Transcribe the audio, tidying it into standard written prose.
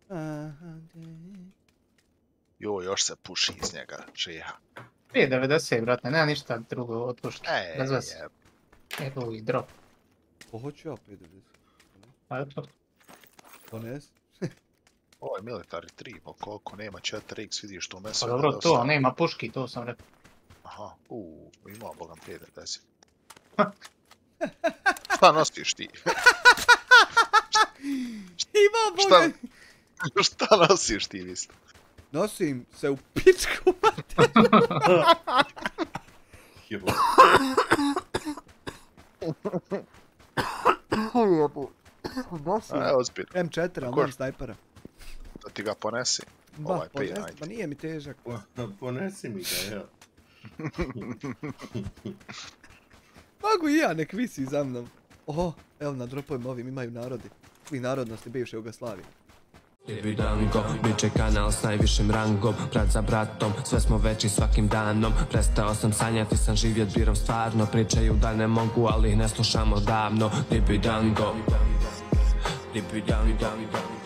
Još se puši iz njega, žeha. 5.90, brate, nema ništa drugo od puške. Bez vas. Evo i drop. Hoću ja 5.90. Pa eto. Pones? Ovo je military 3, koliko nema 4x, vidiš to meso. Pa dobro to, nema puški, to sam rekao. Aha, ima bogam 5.90. Šta nosiš ti? Ima bogam! Šta nosiš ti, isto? Nosim se u pičku materiju. Nosim M4, ali nemam snajpera. Da ti ga ponesi? Ovaj prije, ajde. Pa nije mi težak. Ponesi mi ga, evo. Mogu i ja, nek visi za mnom. Oho, evo na dropovima ovim imaju narodi. I narodnosti bivše Jugoslavije. Libidango, bit će kanal s najvišim rangom, brat za bratom, sve smo veći svakim danom. Prestao sam sanjati, sam živjet birom stvarno. Pričaju da ne mogu, ali ih ne slušamo davno. Libidango, libidango.